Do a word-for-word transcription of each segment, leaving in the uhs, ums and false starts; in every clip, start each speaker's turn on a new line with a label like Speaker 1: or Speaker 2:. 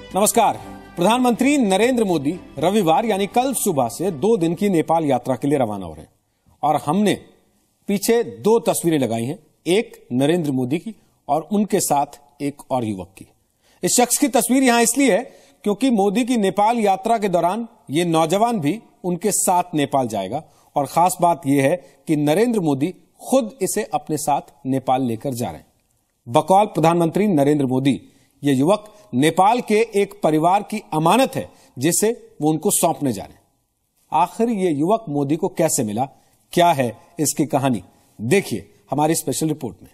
Speaker 1: नमस्कार। प्रधानमंत्री नरेंद्र मोदी रविवार यानी कल सुबह से दो दिन की नेपाल यात्रा के लिए रवाना हो रहे हैं और हमने पीछे दो तस्वीरें लगाई हैं, एक नरेंद्र मोदी की और उनके साथ एक और युवक की। इस शख्स की तस्वीर यहां इसलिए है क्योंकि मोदी की नेपाल यात्रा के दौरान ये नौजवान भी उनके साथ नेपाल जाएगा और खास बात यह है कि नरेंद्र मोदी खुद इसे अपने साथ नेपाल लेकर जा रहे हैं। बकौल प्रधानमंत्री नरेंद्र मोदी ये युवक नेपाल के एक परिवार की अमानत है जिसे वो उनको सौंपने जा रहे हैं। आखिर ये युवक मोदी को कैसे मिला, क्या है इसकी कहानी, देखिए हमारी स्पेशल रिपोर्ट में।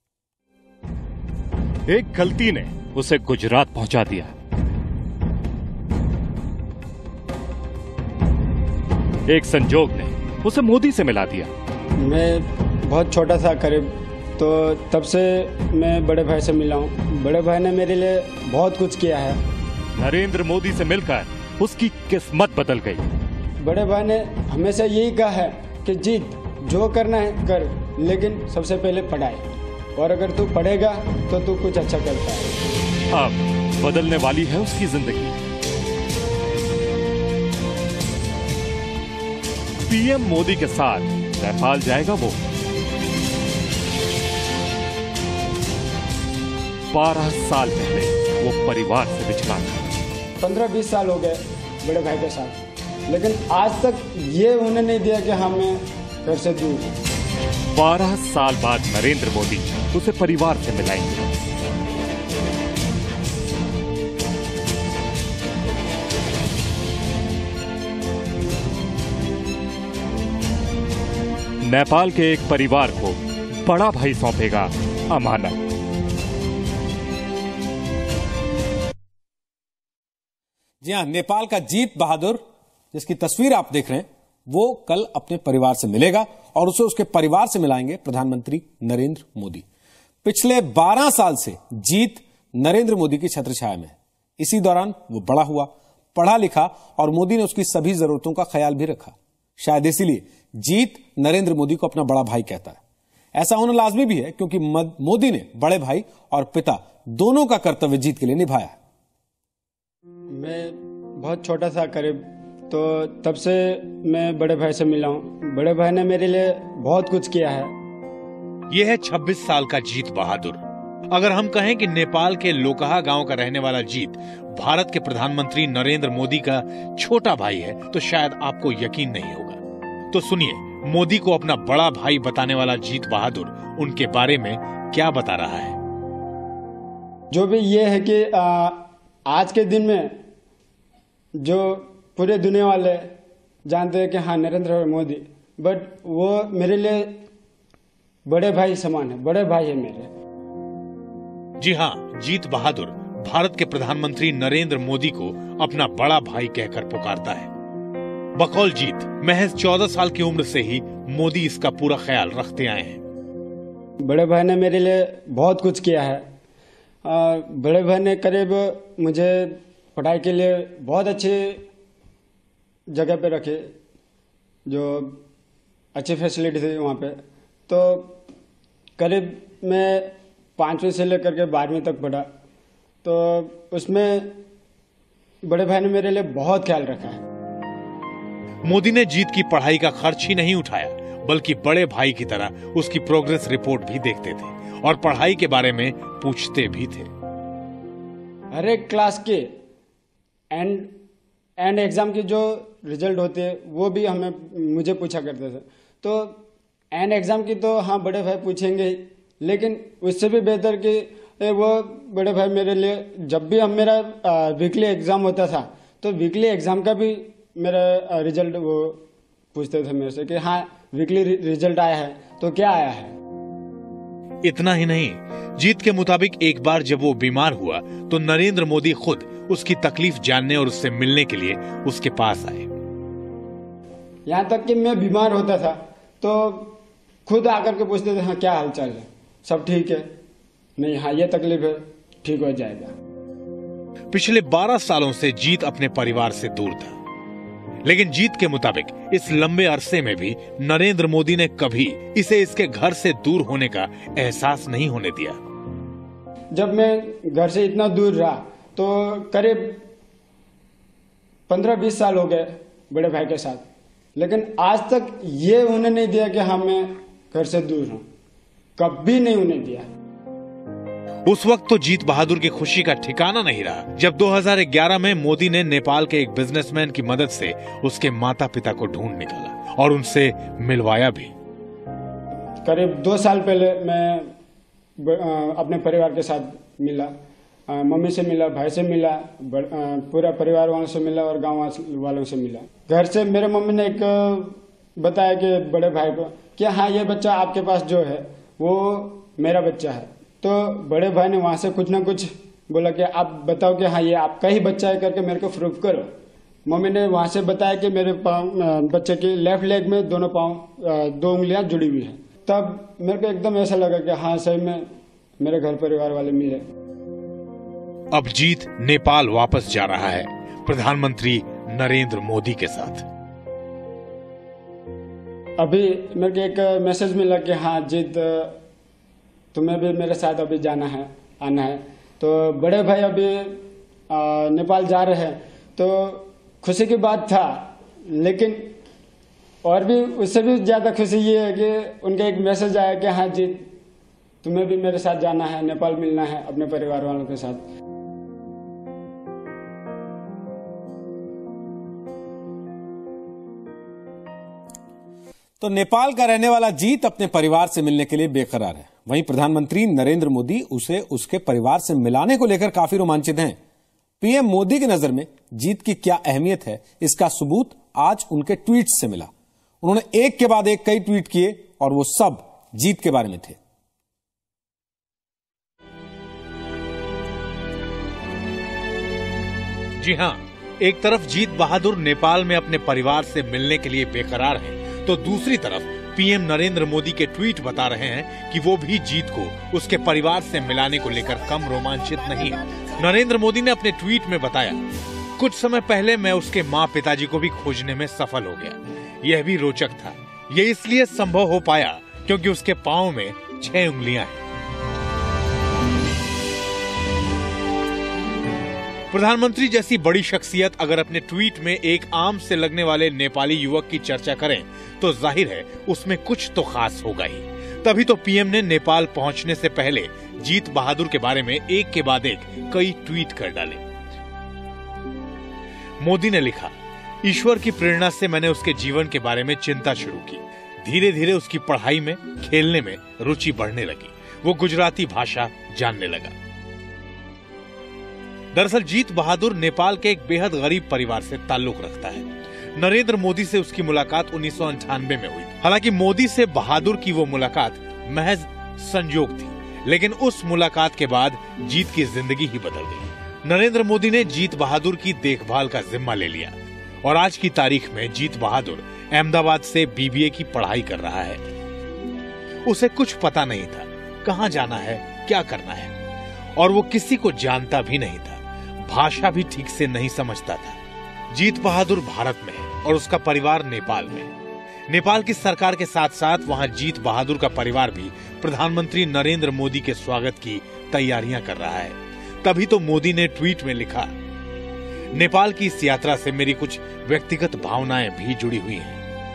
Speaker 2: एक गलती ने उसे गुजरात पहुंचा दिया। एक संजोग ने उसे मोदी से मिला दिया।
Speaker 3: मैं बहुत छोटा था करीब, तो तब से मैं बड़े भाई से मिला हूँ। बड़े भाई ने मेरे लिए बहुत कुछ किया है।
Speaker 2: नरेंद्र मोदी से मिलकर उसकी किस्मत बदल गई।
Speaker 3: बड़े भाई ने हमेशा यही कहा है कि जीत, जो करना है कर, लेकिन सबसे पहले पढ़ाई, और अगर तू पढ़ेगा तो तू कुछ अच्छा करता है।
Speaker 2: अब बदलने वाली है उसकी जिंदगी। पीएम मोदी के साथ नेपाल जाएगा वो। बारह साल पहले वो परिवार से बिछड़ा था।
Speaker 3: पंद्रह बीस साल हो गए बड़े भाई के साथ, लेकिन आज तक ये उन्हें नहीं दिया कि हमें घर से दूर।
Speaker 2: बारह साल बाद नरेंद्र मोदी उसे परिवार से मिलाएंगे। नेपाल के एक परिवार को बड़ा भाई सौंपेगा अमानत।
Speaker 1: जी हां, नेपाल का जीत बहादुर, जिसकी तस्वीर आप देख रहे हैं, वो कल अपने परिवार से मिलेगा और उसे उसके परिवार से मिलाएंगे प्रधानमंत्री नरेंद्र मोदी। पिछले बारह साल से जीत नरेंद्र मोदी की छत्रछाया में है। इसी दौरान वो बड़ा हुआ, पढ़ा लिखा और मोदी ने उसकी सभी जरूरतों का ख्याल भी रखा। शायद इसीलिए जीत नरेंद्र मोदी को अपना बड़ा भाई कहता है। ऐसा होना लाजमी भी है क्योंकि मोदी ने बड़े भाई और पिता दोनों का कर्तव्य जीत के लिए निभाया है।
Speaker 3: मैं बहुत छोटा था करीब, तो तब से मैं बड़े भाई से मिला हूँ। बड़े भाई ने मेरे लिए बहुत कुछ किया है।
Speaker 4: यह है छब्बीस साल का जीत बहादुर। अगर हम कहें कि नेपाल के लोकहा गांव का रहने वाला जीत भारत के प्रधानमंत्री नरेंद्र मोदी का छोटा भाई है तो शायद आपको यकीन नहीं होगा। तो सुनिए, मोदी को अपना बड़ा भाई बताने वाला जीत बहादुर उनके बारे में क्या बता रहा है।
Speaker 3: जो भी ये है कि आ, आज के दिन में जो पूरे दुनिया वाले जानते हैं कि हाँ नरेंद्र मोदी, बट वो मेरे लिए बड़े भाई समान है, बड़े भाई है मेरे।
Speaker 4: जी हाँ, जीत बहादुर भारत के प्रधानमंत्री नरेंद्र मोदी को अपना बड़ा भाई कहकर पुकारता है। बकौल जीत महज चौदह साल की उम्र से ही मोदी इसका पूरा ख्याल रखते आए हैं।
Speaker 3: बड़े भाई ने मेरे लिए बहुत कुछ किया है। आ, बड़े भाई ने करीब मुझे पढ़ाई के लिए बहुत अच्छी जगह पे रखे, जो अच्छी फैसिलिटी थी वहाँ पे। तो करीब मैं पाँचवीं से लेकर के बारहवीं तक पढ़ा, तो उसमें बड़े भाई ने मेरे लिए बहुत ख्याल रखा है।
Speaker 4: मोदी ने जीत की पढ़ाई का खर्च ही नहीं उठाया, बल्कि बड़े भाई की तरह उसकी प्रोग्रेस रिपोर्ट भी देखते थे और पढ़ाई के बारे में पूछते भी थे।
Speaker 3: हर एक क्लास के एंड एंड एग्जाम की जो रिजल्ट होते हैं वो भी हमें मुझे पूछा करते थे। तो एंड एग्जाम की तो हाँ बड़े भाई पूछेंगे ही, लेकिन उससे भी बेहतर कि वो बड़े भाई मेरे लिए जब भी हम मेरा वीकली एग्जाम होता था तो वीकली एग्जाम का भी मेरा रिजल्ट वो पूछते थे मेरे से कि हाँ वीकली रिजल्ट आया है तो क्या आया है।
Speaker 4: इतना ही नहीं, जीत के मुताबिक एक बार जब वो बीमार हुआ तो नरेंद्र मोदी खुद उसकी तकलीफ जानने और उससे मिलने के लिए उसके पास आए।
Speaker 3: यहाँ तक कि मैं बीमार होता था तो खुद आकर के पूछते थे हाँ क्या हालचाल है, सब ठीक है, नहीं हाँ ये तकलीफ है, ठीक हो जाएगा।
Speaker 4: पिछले बारह सालों से जीत अपने परिवार से दूर था, लेकिन जीत के मुताबिक इस लंबे अरसे में भी नरेंद्र मोदी ने कभी इसे इसके घर से दूर होने का एहसास नहीं होने दिया।
Speaker 3: जब मैं घर से इतना दूर रहा तो करीब पंद्रह बीस साल हो गए बड़े भाई के साथ, लेकिन आज तक ये उन्हें नहीं दिया कि हाँ मैं घर से दूर हूं, कभी नहीं उन्हें दिया।
Speaker 4: उस वक्त तो जीत बहादुर की खुशी का ठिकाना नहीं रहा जब दो हज़ार ग्यारह में मोदी ने नेपाल के एक बिजनेसमैन की मदद से उसके माता पिता को ढूंढ निकाला और उनसे मिलवाया भी।
Speaker 3: करीब दो साल पहले मैं अपने परिवार के साथ मिला, मम्मी से मिला, भाई से मिला, पूरा परिवार वालों से मिला और गांव वालों से मिला। घर से मेरे मम्मी ने एक बताया कि बड़े भाई को कि हाँ ये बच्चा आपके पास जो है वो मेरा बच्चा है। तो बड़े भाई ने वहां से कुछ ना कुछ बोला कि आप बताओ कि हाँ ये आपका ही बच्चा है करके मेरे को प्रूफ करो। मम्मी ने वहां से बताया कि मेरे पाँव बच्चे के लेफ्ट लेग में दोनों पाँव दो उंगलियां जुड़ी हुई हैं। तब मेरे को एकदम ऐसा लगा कि हाँ सही में मेरे घर परिवार वाले मिले।
Speaker 4: अब जीत नेपाल वापस जा रहा है प्रधानमंत्री नरेंद्र मोदी के साथ।
Speaker 3: अभी मेरे को एक मैसेज मिला कि हाँ जीत तुम्हें भी मेरे साथ अभी जाना है, आना है। तो बड़े भाई अभी आ, नेपाल जा रहे हैं, तो खुशी की बात था, लेकिन और भी उससे भी ज्यादा खुशी ये है कि उनका एक मैसेज आया कि हाँ जीत तुम्हें भी मेरे साथ जाना है, नेपाल मिलना है अपने परिवार वालों के साथ।
Speaker 1: तो नेपाल का रहने वाला जीत अपने परिवार से मिलने के लिए बेकरार है। वहीं प्रधानमंत्री नरेंद्र मोदी उसे उसके परिवार से मिलाने को लेकर काफी रोमांचित हैं। पीएम मोदी की नजर में जीत की क्या अहमियत है, इसका सबूत आज उनके ट्वीट्स से मिला। उन्होंने एक के बाद एक कई ट्वीट किए और वो सब जीत के बारे में थे।
Speaker 4: जी हां, एक तरफ जीत बहादुर नेपाल में अपने परिवार से मिलने के लिए बेकरार हैं, तो दूसरी तरफ पीएम नरेंद्र मोदी के ट्वीट बता रहे हैं कि वो भी जीत को उसके परिवार से मिलाने को लेकर कम रोमांचित नहीं है। नरेंद्र मोदी ने अपने ट्वीट में बताया, कुछ समय पहले मैं उसके माँ पिताजी को भी खोजने में सफल हो गया। यह भी रोचक था। यह इसलिए संभव हो पाया क्योंकि उसके पाँव में छह उंगलियां हैं। प्रधानमंत्री जैसी बड़ी शख्सियत अगर अपने ट्वीट में एक आम से लगने वाले नेपाली युवक की चर्चा करें तो जाहिर है उसमें कुछ तो खास होगा ही। तभी तो पीएम ने नेपाल पहुंचने से पहले जीत बहादुर के बारे में एक के बाद एक कई ट्वीट कर डाले। मोदी ने लिखा, ईश्वर की प्रेरणा से मैंने उसके जीवन के बारे में चिंता शुरू की। धीरे धीरे उसकी पढ़ाई में, खेलने में रुचि बढ़ने लगी। वो गुजराती भाषा जानने लगा। दरअसल जीत बहादुर नेपाल के एक बेहद गरीब परिवार से ताल्लुक रखता है। नरेंद्र मोदी से उसकी मुलाकात उन्नीस सौ अंठानवे में हुई। हालांकि मोदी से बहादुर की वो मुलाकात महज संयोग थी, लेकिन उस मुलाकात के बाद जीत की जिंदगी ही बदल गई। नरेंद्र मोदी ने जीत बहादुर की देखभाल का जिम्मा ले लिया और आज की तारीख में जीत बहादुर अहमदाबाद से बीबीए की पढ़ाई कर रहा है। उसे कुछ पता नहीं था कहां जाना है, क्या करना है, और वो किसी को जानता भी नहीं था। भाषा भी ठीक से नहीं समझता था। जीत बहादुर भारत में है और उसका परिवार नेपाल में। नेपाल की सरकार के साथ साथ वहां जीत बहादुर का परिवार भी प्रधानमंत्री नरेंद्र मोदी के स्वागत की तैयारियां कर रहा है। तभी तो मोदी ने ट्वीट में लिखा, नेपाल की इस यात्रा से मेरी कुछ व्यक्तिगत भावनाएं भी जुड़ी हुई हैं।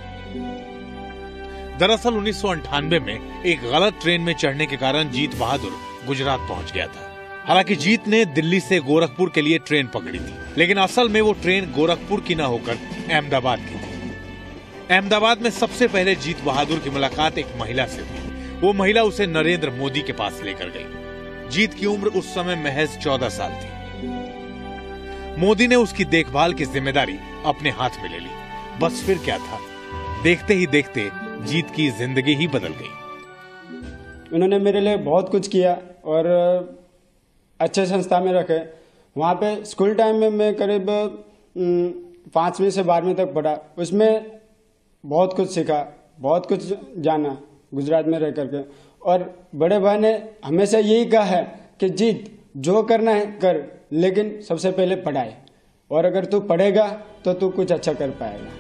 Speaker 4: दरअसल उन्नीस सौ अंठानवे में एक गलत ट्रेन में चढ़ने के कारण जीत बहादुर गुजरात पहुंच गया था। हालांकि जीत ने दिल्ली से गोरखपुर के लिए ट्रेन पकड़ी थी, लेकिन असल में वो ट्रेन गोरखपुर की न होकर अहमदाबाद की थी। अहमदाबाद में सबसे पहले जीत बहादुर की मुलाकात एक महिला से हुई। वो महिला उसे नरेंद्र मोदी के पास लेकर गई। जीत की उम्र उस समय महज चौदह साल थी। मोदी ने उसकी देखभाल की जिम्मेदारी अपने हाथ में ले ली। बस फिर क्या था, देखते ही देखते जीत की जिंदगी ही बदल गई।
Speaker 3: उन्होंने मेरे लिए बहुत कुछ किया और अच्छे संस्था में रखे। वहाँ पे स्कूल टाइम में मैं करीब पाँचवीं से बारहवीं तक पढ़ा। उसमें बहुत कुछ सीखा, बहुत कुछ जाना गुजरात में रह करके। और बड़े भाई ने हमेशा यही कहा है कि जीत जो करना है कर, लेकिन सबसे पहले पढ़ाई, और अगर तू पढ़ेगा तो तू कुछ अच्छा कर पाएगा।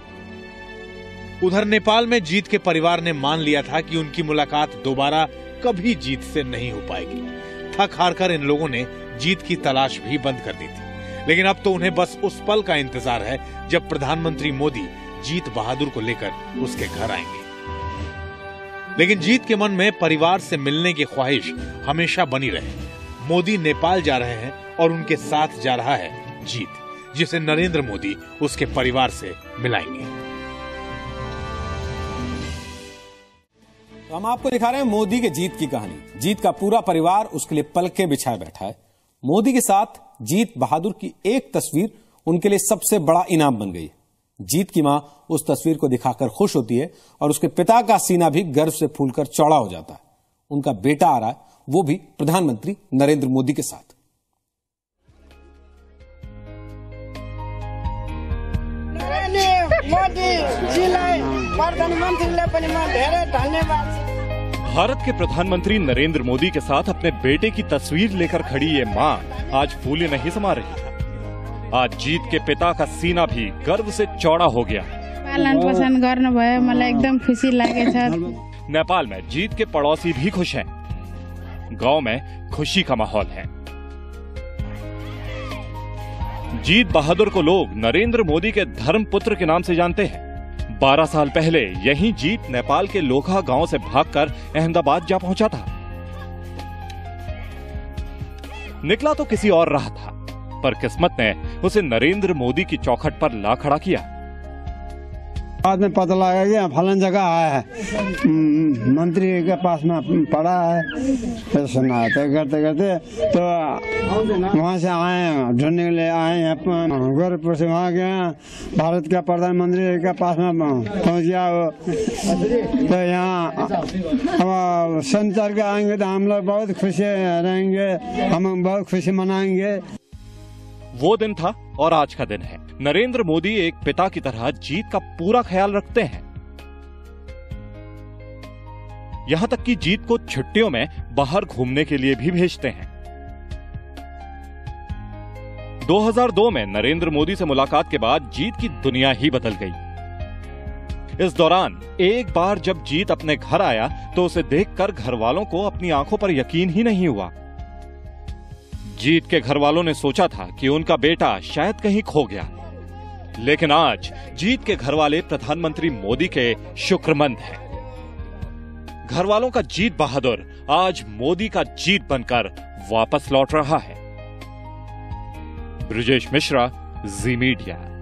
Speaker 4: उधर नेपाल में जीत के परिवार ने मान लिया था कि उनकी मुलाकात दोबारा कभी जीत से नहीं हो पाएगी। थक हार कर इन लोगों ने जीत की तलाश भी बंद कर दी थी। लेकिन अब तो उन्हें बस उस पल का इंतजार है जब प्रधानमंत्री मोदी जीत बहादुर को लेकर उसके घर आएंगे। लेकिन जीत के मन में परिवार से मिलने की ख्वाहिश हमेशा बनी रहे। मोदी नेपाल जा रहे हैं और उनके साथ जा रहा है जीत, जिसे नरेंद्र मोदी उसके परिवार से मिलाएंगे।
Speaker 1: तो हम आपको दिखा रहे हैं मोदी के जीत की कहानी। जीत का पूरा परिवार उसके लिए पलके बिछाए बैठा है। मोदी के साथ जीत बहादुर की एक तस्वीर उनके लिए सबसे बड़ा इनाम बन गई। जीत की मां उस तस्वीर को दिखाकर खुश होती है और उसके पिता का सीना भी गर्व से फूलकर चौड़ा हो जाता है। उनका बेटा आ रहा है, वो भी प्रधानमंत्री नरेंद्र मोदी के साथ।
Speaker 2: भारत के प्रधानमंत्री नरेंद्र मोदी के साथ अपने बेटे की तस्वीर लेकर खड़ी ये मां आज फूले नहीं समा रही। आज जीत के पिता का सीना भी गर्व से चौड़ा हो गया।
Speaker 5: पालन पोषण गर्न भयो, मलाई एकदम खुशी लागेछ।
Speaker 2: नेपाल में जीत के पड़ोसी भी खुश हैं। गांव में खुशी का माहौल है। जीत बहादुर को लोग नरेंद्र मोदी के धर्मपुत्र के नाम से जानते हैं। बारह साल पहले यही जीत नेपाल के लोखा गांव से भागकर अहमदाबाद जा पहुंचा था। निकला तो किसी और राह था, पर किस्मत ने उसे नरेंद्र मोदी की चौखट पर ला खड़ा किया।
Speaker 6: बाद में पता लगा कि फलन जगह आया है, मंत्री के पास में पड़ा है, तो सुना तो करते करते तो वहाँ से आए, ढूंढने के लिए आए हैं। गोरखपुर से वहाँ गए, भारत का प्रधानमंत्री के पास में पहुँच गया वो। तो यहाँ हम संचार के आएंगे तो हम लोग बहुत खुशी रहेंगे, हम बहुत खुशी मनाएंगे।
Speaker 2: वो दिन था और आज का दिन है। नरेंद्र मोदी एक पिता की तरह जीत का पूरा ख्याल रखते हैं। यहां तक कि जीत को छुट्टियों में बाहर घूमने के लिए भी भेजते हैं। दो हज़ार दो में नरेंद्र मोदी से मुलाकात के बाद जीत की दुनिया ही बदल गई। इस दौरान एक बार जब जीत अपने घर आया तो उसे देखकर घर वालों को अपनी आंखों पर यकीन ही नहीं हुआ। जीत के घर वालों ने सोचा था कि उनका बेटा शायद कहीं खो गया, लेकिन आज जीत के घर वाले प्रधानमंत्री मोदी के शुक्रमंद हैं। घर वालों का जीत बहादुर आज मोदी का जीत बनकर वापस लौट रहा है। ब्रिजेश मिश्रा, जी मीडिया।